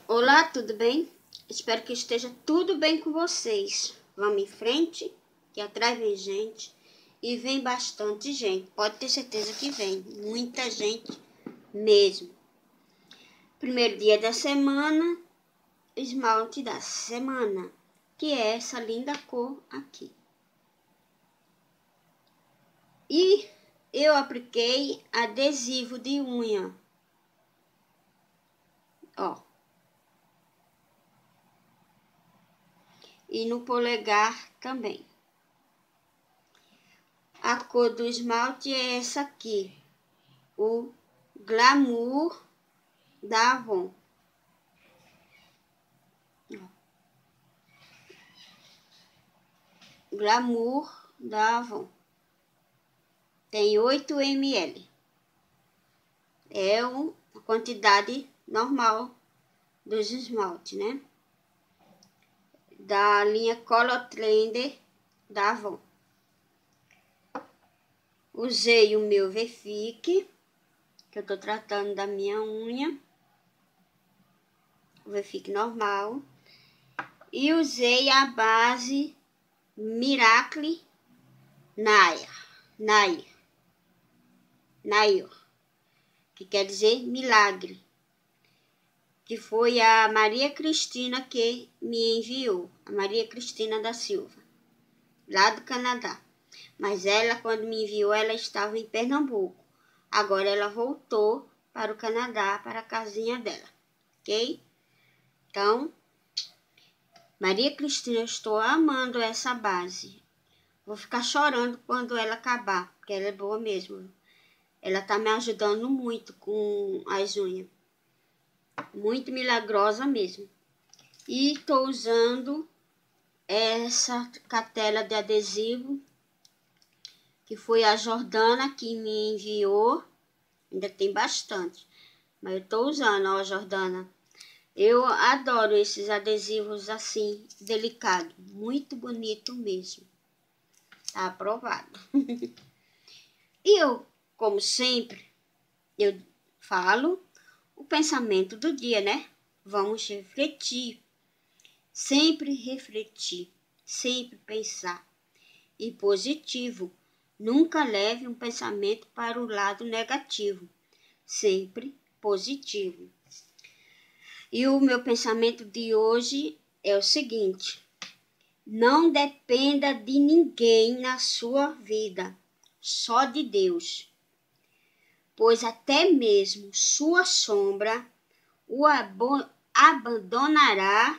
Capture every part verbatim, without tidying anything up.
Olá, tudo bem? Espero que esteja tudo bem com vocês. Vamos em frente, que atrás vem gente e vem bastante gente. Pode ter certeza que vem, muita gente mesmo. Primeiro dia da semana, esmalte da semana, que é essa linda cor aqui. E eu apliquei adesivo de unha, ó. E no polegar também. A cor do esmalte é essa aqui, o Glamour da Avon. Glamour da Avon. Tem oito mililitros. É uma quantidade normal dos esmaltes, né? Da linha Color Trend da Avon. Usei o meu Verfique, que eu tô tratando da minha unha. O Verfique normal. E usei a base Miracle Nair. Nair. Nair. Que quer dizer milagre. Que foi a Maria Cristina que me enviou. A Maria Cristina da Silva. Lá do Canadá. Mas ela, quando me enviou, ela estava em Pernambuco. Agora ela voltou para o Canadá, para a casinha dela. Ok? Então, Maria Cristina, eu estou amando essa base. Vou ficar chorando quando ela acabar, porque ela é boa mesmo. Ela tá me ajudando muito com as unhas. Muito milagrosa mesmo. E estou usando essa cartela de adesivo, que foi a Jordana que me enviou. Ainda tem bastante, mas eu estou usando, ó, Jordana. Eu adoro esses adesivos assim, delicados. Muito bonito mesmo. Tá aprovado. E eu, como sempre, eu falo o pensamento do dia, né? Vamos refletir. Sempre refletir. Sempre pensar. E positivo. Nunca leve um pensamento para o lado negativo. Sempre positivo. E o meu pensamento de hoje é o seguinte: não dependa de ninguém na sua vida, só de Deus. Pois até mesmo sua sombra o abandonará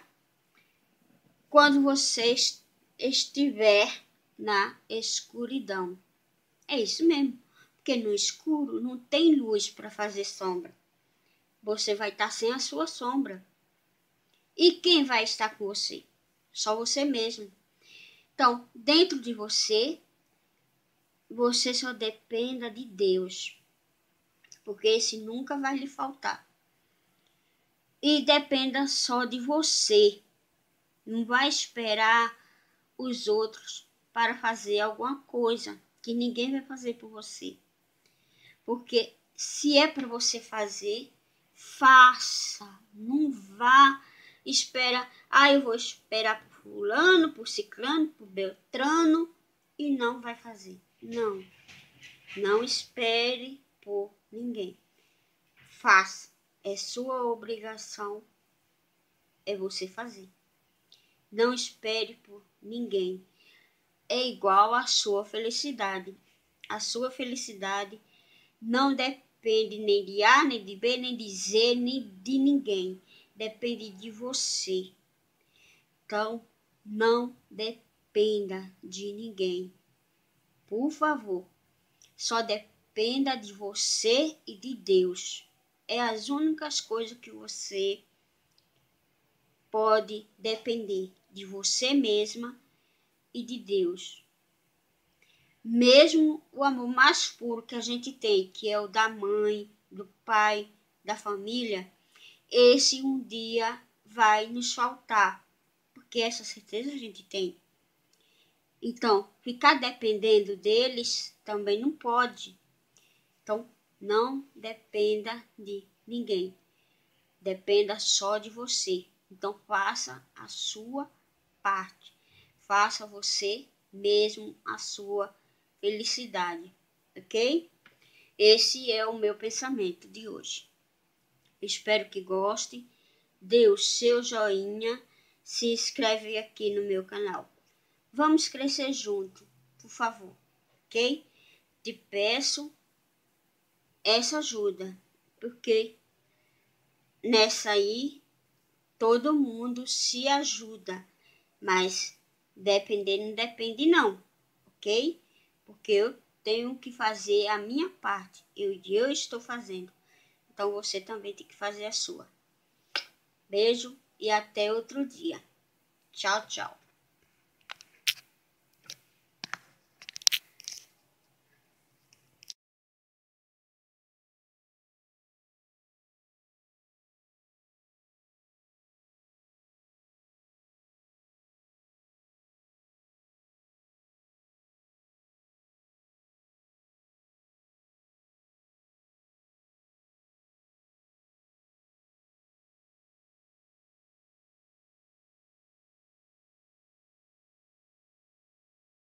quando você estiver na escuridão. É isso mesmo, porque no escuro não tem luz para fazer sombra. Você vai estar sem a sua sombra. E quem vai estar com você? Só você mesmo. Então, dentro de você, você só dependa de Deus. Porque esse nunca vai lhe faltar. E dependa só de você. Não vai esperar os outros para fazer alguma coisa que ninguém vai fazer por você. Porque se é para você fazer, faça. Não vá espera, ah, eu vou esperar por fulano, por ciclano, por beltrano e não vai fazer. Não. Não espere por ninguém. Faça. É sua obrigação. É você fazer. Não espere por ninguém. É igual à sua felicidade. A sua felicidade não depende nem de A, nem de B, nem de Z, nem de ninguém. Depende de você. Então, não dependa de ninguém. Por favor, só dependa de você e de Deus. É as únicas coisas que você pode depender, de você mesma e de Deus. Mesmo o amor mais puro que a gente tem, que é o da mãe, do pai, da família, esse um dia vai nos faltar, porque essa certeza a gente tem. Então, ficar dependendo deles também não pode. Então, não dependa de ninguém. dependa só de você. Então faça a sua parte. Faça você mesmo a sua felicidade, ok? Esse é o meu pensamento de hoje. Espero que goste. Dê o seu joinha. Se inscreve aqui no meu canal. Vamos crescer junto, por favor, ok? Te peço essa ajuda, porque nessa aí todo mundo se ajuda, mas depender não depende não, ok? Porque eu tenho que fazer a minha parte, eu, eu estou fazendo, então você também tem que fazer a sua. Beijo e até outro dia. Tchau, tchau.